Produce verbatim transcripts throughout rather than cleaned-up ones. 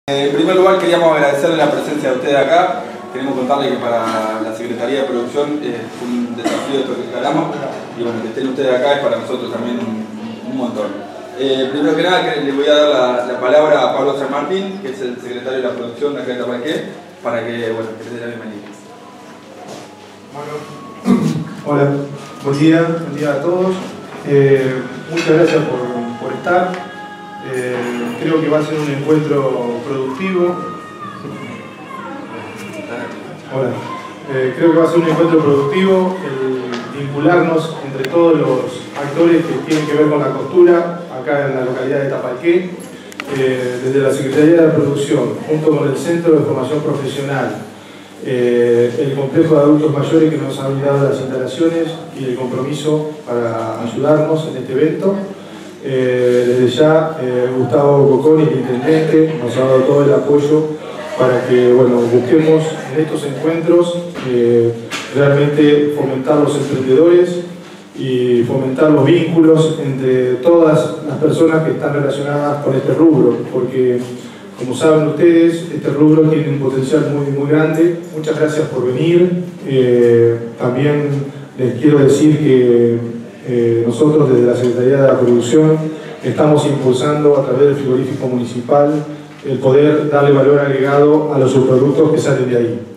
En primer lugar queríamos agradecerle la presencia de ustedes acá. Queremos contarles que para la Secretaría de Producción eh, fue un desafío esto que instalamos y bueno, que estén ustedes acá es para nosotros también un, un montón. Eh, primero que nada que les voy a dar la, la palabra a Pablo San Martín, que es el secretario de la producción de acá de Tapalqué, para que, bueno, que les dé la bienvenida. Bueno, hola, buen día, buen día a todos. Eh, muchas gracias por, por estar. Eh, creo que va a ser un encuentro productivo. Hola. Eh, creo que va a ser un encuentro productivo el vincularnos entre todos los actores que tienen que ver con la costura acá en la localidad de Tapalqué, eh, desde la Secretaría de Producción, junto con el Centro de Formación Profesional, eh, el Complejo de Adultos Mayores que nos ha brindado las instalaciones y el compromiso para ayudarnos en este evento. Eh, desde ya, eh, Gustavo Coconi, el intendente, nos ha dado todo el apoyo para que bueno, busquemos en estos encuentros eh, realmente fomentar los emprendedores y fomentar los vínculos entre todas las personas que están relacionadas con este rubro, porque como saben ustedes, este rubro tiene un potencial muy, muy grande. Muchas gracias por venir. Eh, también les quiero decir que Eh, nosotros desde la Secretaría de la Producción estamos impulsando a través del frigorífico municipal el poder darle valor agregado a los subproductos que salen de ahí.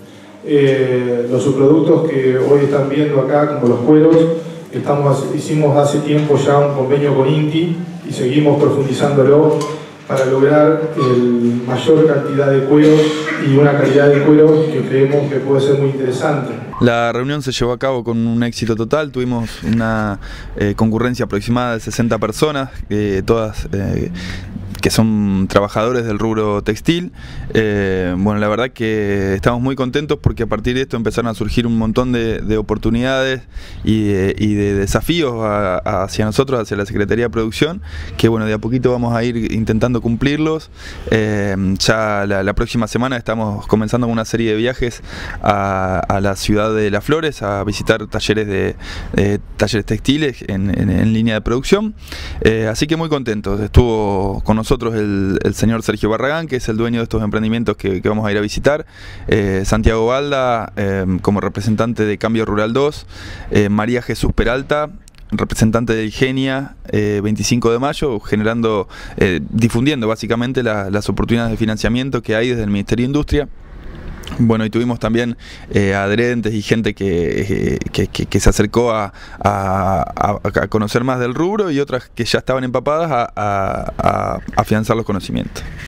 Eh, los subproductos que hoy están viendo acá, como los cueros, estamos, hicimos hace tiempo ya un convenio con INTI y seguimos profundizándolo para lograr el mayor cantidad de cueros y una calidad de cuero que creemos que puede ser muy interesante. La reunión se llevó a cabo con un éxito total, tuvimos una eh, concurrencia aproximada de sesenta personas, eh, todas eh, que son trabajadores del rubro textil. Eh, bueno, la verdad que estamos muy contentos porque a partir de esto empezaron a surgir un montón de, de oportunidades y de, y de desafíos a, a hacia nosotros, hacia la Secretaría de Producción, que bueno, de a poquito vamos a ir intentando cumplirlos. Eh, ya la, la próxima semana estamos comenzando con una serie de viajes a, a la ciudad de Las Flores a visitar talleres de, de talleres textiles en, en, en línea de producción. Eh, así que muy contentos. Estuvo con nosotros nosotros el, el señor Sergio Barragán, que es el dueño de estos emprendimientos que, que vamos a ir a visitar, eh, Santiago Balda eh, como representante de Cambio Rural dos, eh, María Jesús Peralta, representante de Igenia, eh, veinticinco de mayo, generando, eh, difundiendo básicamente la, las oportunidades de financiamiento que hay desde el Ministerio de Industria. Bueno, y tuvimos también eh, adherentes y gente que, que, que, que se acercó a, a, a conocer más del rubro y otras que ya estaban empapadas a, a, a afianzar los conocimientos.